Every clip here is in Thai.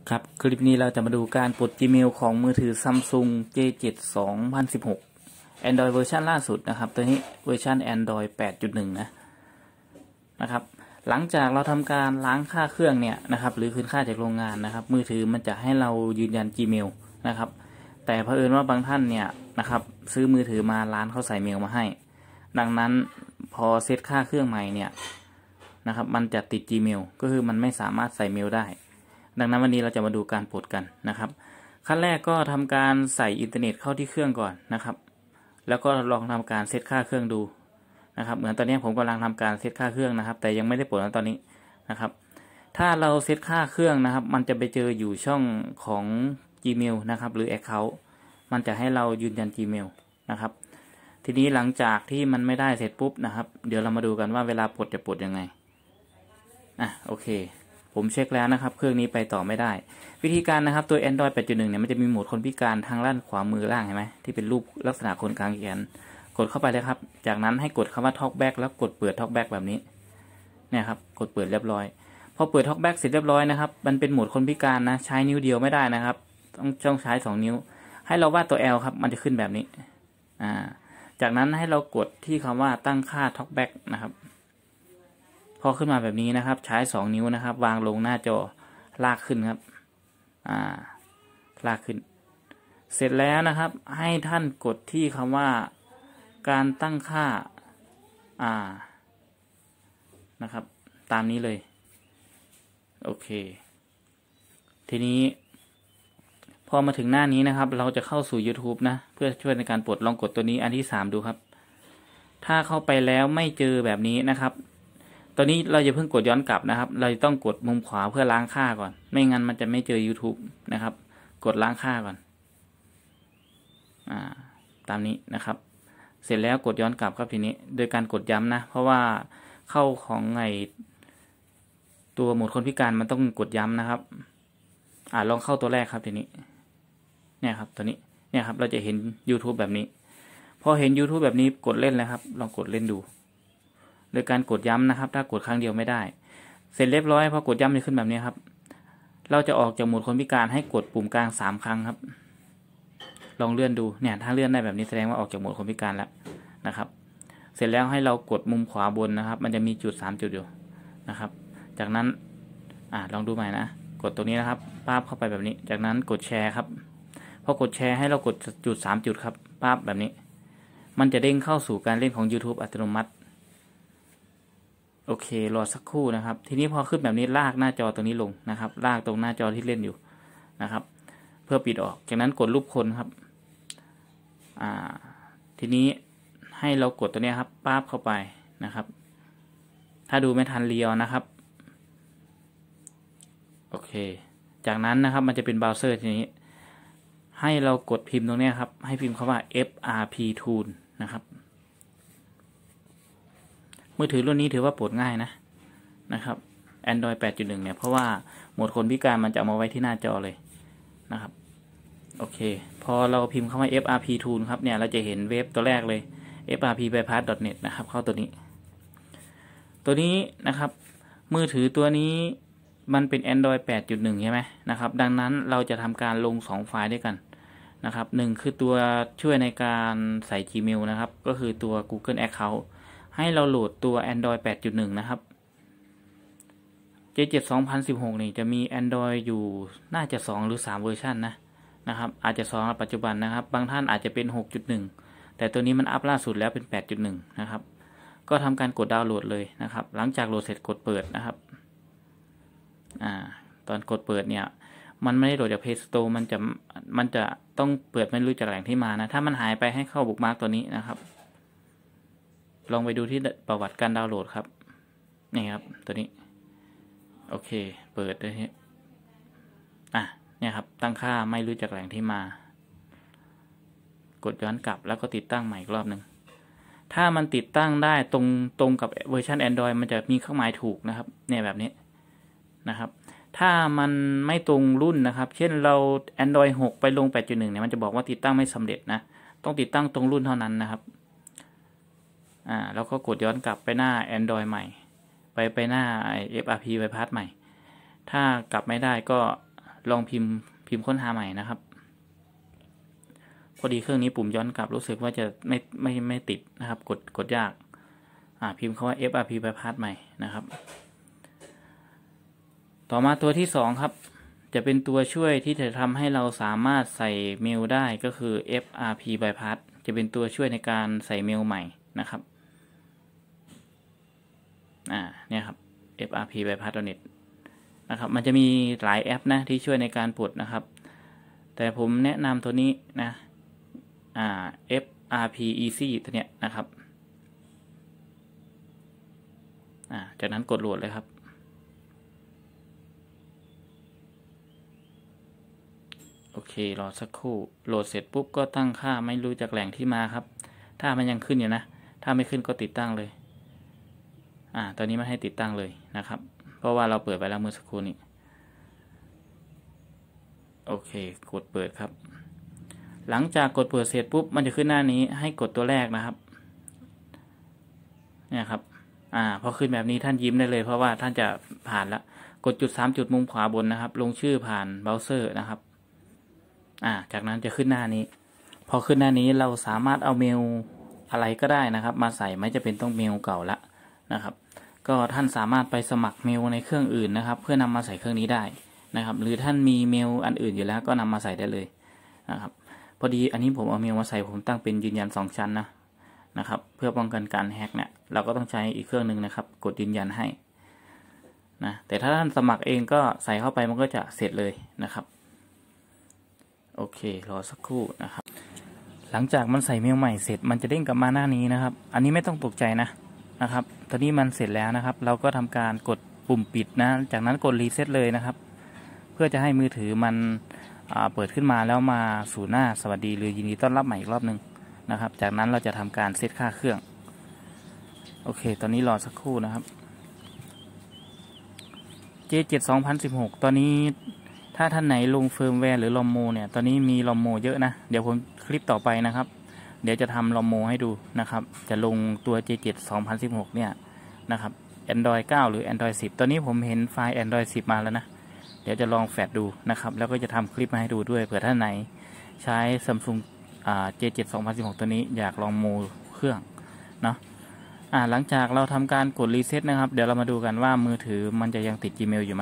ครับคลิปนี้เราจะมาดูการปลด Gmail ของมือถือ Samsung J7 2016 Android เวอร์ชันล่าสุดนะครับตัวนี้เวอร์ชัน Android 8.1 นะครับหลังจากเราทำการล้างค่าเครื่องเนี่ยนะครับหรือคืนค่าจากโรงงานนะครับมือถือมันจะให้เรายืนยัน Gmail นะครับแต่เผอิญว่าบางท่านเนี่ยนะครับซื้อมือถือมาร้านเขาใส่เมลมาให้ดังนั้นพอเซตค่าเครื่องใหม่เนี่ยนะครับมันจะติด Gmail ก็คือมันไม่สามารถใส่เมลได้ดังนั้นวันนี้เราจะมาดูการปลดกันนะครับขั้นแรกก็ทำการใส่อินเทอร์เน็ตเข้าที่เครื่องก่อนนะครับแล้วก็ลองทำการเซตค่าเครื่องดูนะครับเหมือนตอนนี้ผมกำลังทำการเซตค่าเครื่องนะครับแต่ยังไม่ได้ปลดนะตอนนี้นะครับถ้าเราเซตค่าเครื่องนะครับมันจะไปเจออยู่ช่องของ Gmail นะครับหรือ Account มันจะให้เรายืนยัน Gmail นะครับทีนี้หลังจากที่มันไม่ได้เสร็จปุ๊บนะครับเดี๋ยวเรามาดูกันว่าเวลาปลดจะปลดยังไงโอเคผมเช็คแล้วนะครับเครื่องนี้ไปต่อไม่ได้วิธีการนะครับตัว Android 8.1 เนี่ยมันจะมีโหมดคนพิการทางด้านขวามือล่างเห็นไหมที่เป็นรูปลักษณะคนกลางแขนกดเข้าไปเลยครับจากนั้นให้กดคำว่า Talkback แล้วกดเปิด Talkback แบบนี้เนี่ยครับกดเปิดเรียบร้อยพอเปิด Talkback เสร็จเรียบร้อยนะครับมันเป็นโหมดคนพิการนะใช้นิ้วเดียวไม่ได้นะครับต้องใช้2นิ้วให้เราวาดตัว L ครับมันจะขึ้นแบบนี้จากนั้นให้เรากดที่คำว่าตั้งค่า Talkback นะครับพอขึ้นมาแบบนี้นะครับใช้2นิ้วนะครับวางลงหน้าจอลากขึ้นครับลากขึ้นเสร็จแล้วนะครับให้ท่านกดที่คำว่าการตั้งค่านะครับตามนี้เลยโอเคทีนี้พอมาถึงหน้านี้นะครับเราจะเข้าสู่ YouTube นะเพื่อช่วยในการปลดลองกดตัวนี้อันที่3ดูครับถ้าเข้าไปแล้วไม่เจอแบบนี้นะครับตอนนี้เราจะเพิ่งกดย้อนกลับนะครับเราต้องกดมุมขวาเพื่อล้างค่าก่อนไม่งั้นมันจะไม่เจอ YouTube นะครับกดล้างค่าก่อนตามนี้นะครับเสร็จแล้วกดย้อนกลับครับทีนี้โดยการกดย้ำนะเพราะว่าเข้าของตัวโหมดคนพิการมันต้องกดย้ำนะครับลองเข้าตัวแรกครับทีนี้เนี่ยครับตัวนี้เนี่ยครับเราจะเห็น YouTube แบบนี้พอเห็น YouTube แบบนี้กดเล่นแล้วครับลองกดเล่นดูโดยการกดย้ำนะครับถ้ากดครั้งเดียวไม่ได้เสร็จเรียบร้อยพอกดย้ำจะขึ้นแบบนี้ครับเราจะออกจากโหมดคนพิการให้กดปุ่มกลาง3 ครั้งครับลองเลื่อนดูเนี่ยถ้าเลื่อนได้แบบนี้แสดงว่าออกจากโหมดคนพิการแล้วนะครับเสร็จแล้วให้เรากดมุมขวาบนนะครับมันจะมีจุด3 จุดอยู่นะครับจากนั้นลองดูใหม่นะกดตรงนี้นะครับปั๊บเข้าไปแบบนี้จากนั้นกดแชร์ครับพอกดแชร์ให้เรากดจุด3 จุดครับปั๊บแบบนี้มันจะเด้งเข้าสู่การเล่นของ YouTube อัตโนมัติโอเครอสักครู่นะครับทีนี้พอขึ้นแบบนี้ลากหน้าจอตรงนี้ลงนะครับลากตรงหน้าจอที่เล่นอยู่นะครับเพื่อปิดออกจากนั้นกดรูปคนครับทีนี้ให้เรากดตัวนี้ครับปั๊บเข้าไปนะครับถ้าดูไม่ทันเรียวนะครับโอเคจากนั้นนะครับมันจะเป็นเบราว์เซอร์ทีนี้ให้เรากดพิมพ์ตรงนี้ครับให้พิมพ์คำว่า FRP Tool นะครับมือถือรุ่นนี้ถือว่าปลดง่ายนะครับ Android 8.1 เนี่ยเพราะว่าโหมดคนพิการมันจะเอามาไว้ที่หน้าจอเลยนะครับโอเคพอเราพิมพ์คำว่า FRP Tool ครับเนี่ยเราจะเห็นเว็บตัวแรกเลย frpbypass.net นะครับเข้าตัวนี้นะครับมือถือตัวนี้มันเป็น Android 8.1 ใช่ไหมนะครับดังนั้นเราจะทำการลง2 ไฟล์ด้วยกันนะครับ1คือตัวช่วยในการใส่ Gmail นะครับก็คือตัว Google Account ให้เราโหลดตัว Android 8.1 นะครับ J7 2016 นี่จะมี Android อยู่น่าจะ2 หรือ 3 เวอร์ชันนะครับอาจจะ2ในปัจจุบันนะครับบางท่านอาจจะเป็น 6.1 แต่ตัวนี้มันอัพล่าสุดแล้วเป็น 8.1 นะครับก็ทำการกดดาวน์โหลดเลยนะครับหลังจากโหลดเสร็จกดเปิดนะครับตอนกดเปิดเนี่ยมันไม่ได้โหลดจาก Play Store มันจะต้องเปิดไม่รู้จากแหล่งที่มานะถ้ามันหายไปให้เข้าบุ๊กมาร์กตัวนี้นะครับลองไปดูที่ประวัติการดาวน์โหลดครับนี่ครับตัวนี้โอเคเปิดเลยเนี่ยครับตั้งค่าไม่รู้จากแหล่งที่มากดย้อนกลับแล้วก็ติดตั้งใหม่อีกรอบหนึ่งถ้ามันติดตั้งได้ตรงกับเวอร์ชัน Android มันจะมีเครื่องหมายถูกนะครับเนี่ยแบบนี้นะครับถ้ามันไม่ตรงรุ่นนะครับเช่นเรา Android 6 ไปลง 8.1 เนี่ยมันจะบอกว่าติดตั้งไม่สำเร็จนะต้องติดตั้งตรงรุ่นเท่านั้นนะครับแล้วก็กดย้อนกลับไปหน้า Android ใหม่ไปหน้าFRP Bypass ใหม่ถ้ากลับไม่ได้ก็ลองพิมพ์ค้นหาใหม่นะครับพอดีเครื่องนี้ปุ่มย้อนกลับรู้สึกว่าจะไม่ติดนะครับกดยากพิมพ์คำว่า FRP bypass ใหม่นะครับต่อมาตัวที่2ครับจะเป็นตัวช่วยที่จะทำให้เราสามารถใส่เมลได้ก็คือ FRP bypass จะเป็นตัวช่วยในการใส่เมลใหม่นะครับเนี่ยครับ FRP bypass.net นะครับมันจะมีหลายแอปนะที่ช่วยในการปลดนะครับแต่ผมแนะนำตัวนี้นะFRP easy ตัวเนี้ยนะครับจากนั้นกดโหลดเลยครับโอเครอสักครู่โหลดเสร็จปุ๊บก็ตั้งค่าไม่รู้จากแหล่งที่มาครับถ้ามันยังขึ้นอยู่นะถ้าไม่ขึ้นก็ติดตั้งเลยตอนนี้มันให้ติดตั้งเลยนะครับเพราะว่าเราเปิดไปแล้วเมื่อสักครู่นี้โอเคกดเปิดครับหลังจากกดเปิดเสร็จปุ๊บมันจะขึ้นหน้านี้ให้กดตัวแรกนะครับเนี่ยครับพอขึ้นแบบนี้ท่านยิ้มได้เลยเพราะว่าท่านจะผ่านแล้วกดจุด3จุดมุมขวาบนนะครับลงชื่อผ่านเบราว์เซอร์นะครับจากนั้นจะขึ้นหน้านี้พอขึ้นหน้านี้เราสามารถเอาเมลอะไรก็ได้นะครับมาใส่ไม่จะเป็นต้องเมลเก่าละนะครับก็ท่านสามารถไปสมัครเมลในเครื่องอื่นนะครับเพื่อนำมาใส่เครื่องนี้ได้นะครับหรือท่านมีเมลอันอื่นอยู่แล้วก็นำมาใส่ได้เลยนะครับพอดีอันนี้ผมเอาเมลมาใส่ผมตั้งเป็นยืนยัน2ชั้นนะครับเพื่อป้องกันการแฮ็กเนี่ยเราก็ต้องใช้อีกเครื่องหนึ่งนะครับกดยืนยันให้นะแต่ถ้าท่านสมัครเองก็ใส่เข้าไปมันก็จะเสร็จเลยนะครับโอเครอสักครู่นะครับหลังจากมันใส่เมลใหม่เสร็จมันจะเด้งกลับมาหน้านี้นะครับอันนี้ไม่ต้องตกใจนะครับตอนนี้มันเสร็จแล้วนะครับเราก็ทำการกดปุ่มปิดนะจากนั้นกดรีเซ็ตเลยนะครับเพื่อจะให้มือถือมันเปิดขึ้นมาแล้วมาสู่หน้าสวัสดีหรือยินดีต้อนรับใหม่อีกรอบนึงนะครับจากนั้นเราจะทำการเซตค่าเครื่องโอเคตอนนี้รอสักครู่นะครับ J7 2016ตอนนี้ถ้าท่านไหนลงเฟิร์มแวร์หรือลอมโมเนี่ยตอนนี้มีลอมโมเยอะนะเดี๋ยวผมคลิปต่อไปนะครับเดี๋ยวจะทำลอมโมให้ดูนะครับจะลงตัว J7 2016เนี่ยนะครับ Android 9 หรือ Android 10ตอนนี้ผมเห็นไฟล์ Android 10มาแล้วนะเดี๋ยวจะลองแฟลชดูนะครับแล้วก็จะทำคลิปมาให้ดูด้วยเผื่อท่านไหนใช้ Samsung J7 2016ตัวนี้อยากลองโมเครื่องเนาะหลังจากเราทำการกดรีเซ็ตนะครับเดี๋ยวเรามาดูกันว่ามือถือมันจะยังติด Gmail อยู่ไหม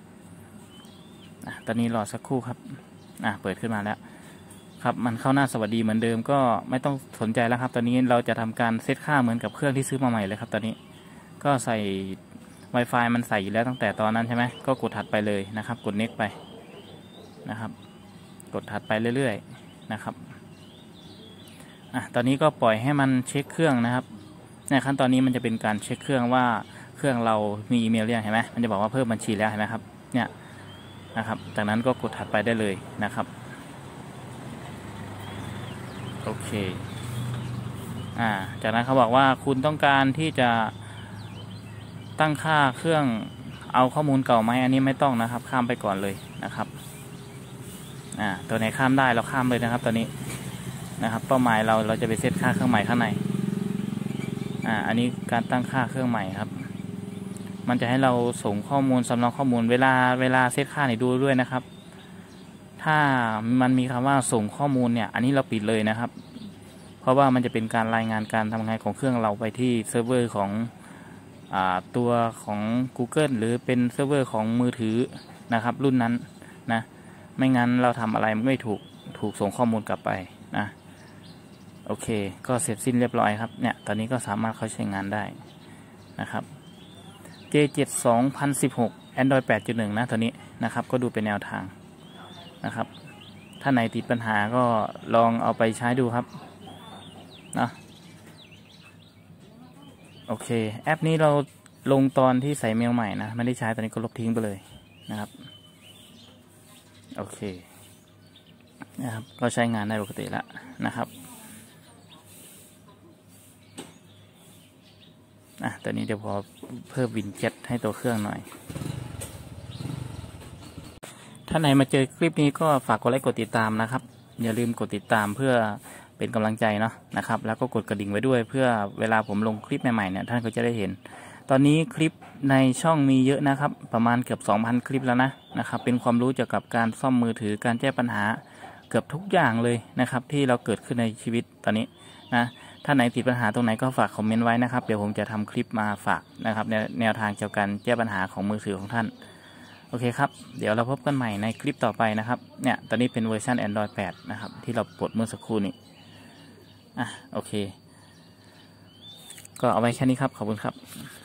ตอนนี้รอสักครู่ครับเปิดขึ้นมาแล้วครับมันเข้าหน้าสวัสดีเหมือนเดิมก็ไม่ต้องสนใจแล้วครับตอนนี้เราจะทำการเซตค่าเหมือนกับเครื่องที่ซื้อมาใหม่เลยครับตอนนี้ก็ใส่ Wi-Fi มันใส่อยู่แล้วตั้งแต่ตอนนั้นใช่ไหมก็กดถัดไปเลยนะครับกด next ไปนะครับกดถัดไปเรื่อยๆนะครับตอนนี้ก็ปล่อยให้มันเช็คเครื่องนะครับในขั้นตอนนี้มันจะเป็นการเช็คเครื่องว่าเครื่องเรามีอีเมลหรือยังเห็นไหมมันจะบอกว่าเพิ่มบัญชีแล้วเห็นไหมครับเนี่ยนะครับจากนั้นก็กดถัดไปได้เลยนะครับโอเคจากนั้นเขาบอกว่าคุณต้องการที่จะตั้งค่าเครื่องเอาข้อมูลเก่าไหมอันนี้ไม่ต้องนะครับข้ามไปก่อนเลยนะครับตัวไหนข้ามได้เราข้ามเลยนะครับตอนนี้นะครับเป้าหมายเราจะไปเซตค่าเครื่องใหม่ข้างในอันนี้การตั้งค่าเครื่องใหม่ครับมันจะให้เราส่งข้อมูลสำรองข้อมูลเวลาเซตค่าเนี่ยดูด้วยนะครับถ้ามันมีคำว่าส่งข้อมูลเนี่ยอันนี้เราปิดเลยนะครับเพราะว่ามันจะเป็นการรายงานการทำงานของเครื่องเราไปที่เซิร์ฟเวอร์ของตัวของ Google หรือเป็นเซิร์ฟเวอร์ของมือถือนะครับรุ่นนั้นนะไม่งั้นเราทำอะไรมันไม่ถูกส่งข้อมูลกลับไปนะโอเคก็เสร็จสิ้นเรียบร้อยครับเนี่ยตอนนี้ก็สามารถเข้าใช้งานได้นะครับ J7 2016 Android 8.1 นะตัวนี้นะครับก็ดูเป็นแนวทางนะครับถ้าไหนติดปัญหาก็ลองเอาไปใช้ดูครับนะโอเคแอปนี้เราลงตอนที่ใส่เมลใหม่นะไม่ได้ใช้ตอนนี้ก็ลบทิ้งไปเลยนะครับโอเคนะครับก็ใช้งานได้ปกติแล้วนะครับตอนนี้เดี๋ยวพอเพิ่มวินเจ็ตให้ตัวเครื่องหน่อยถ้าไหนมาเจอคลิปนี้ก็ฝากกดไลค์กดติดตามนะครับอย่าลืมกดติดตามเพื่อเป็นกำลังใจเนาะนะครับแล้วก็กดกระดิ่งไว้ด้วยเพื่อเวลาผมลงคลิปใหม่ๆเนี่ยท่านก็จะได้เห็นตอนนี้คลิปในช่องมีเยอะนะครับประมาณเกือบ 2,000 คลิปแล้วนะครับเป็นความรู้เกี่ยวกับการซ่อมมือถือการแก้ปัญหาเกือบทุกอย่างเลยนะครับที่เราเกิดขึ้นในชีวิตตอนนี้นะถ้าไหนติดปัญหาตรงไหนก็ฝากคอมเมนต์ไว้นะครับเดี๋ยวผมจะทำคลิปมาฝากนะครับแนวทางเกี่ยวกับแก้ปัญหาของมือถือของท่านโอเคครับเดี๋ยวเราพบกันใหม่ในคลิปต่อไปนะครับเนี่ยตอนนี้เป็นเวอร์ชัน Android 8 นะครับที่เราปลดเมื่อสักครู่นี้โอเคก็เอาไว้แค่นี้ครับขอบคุณครับ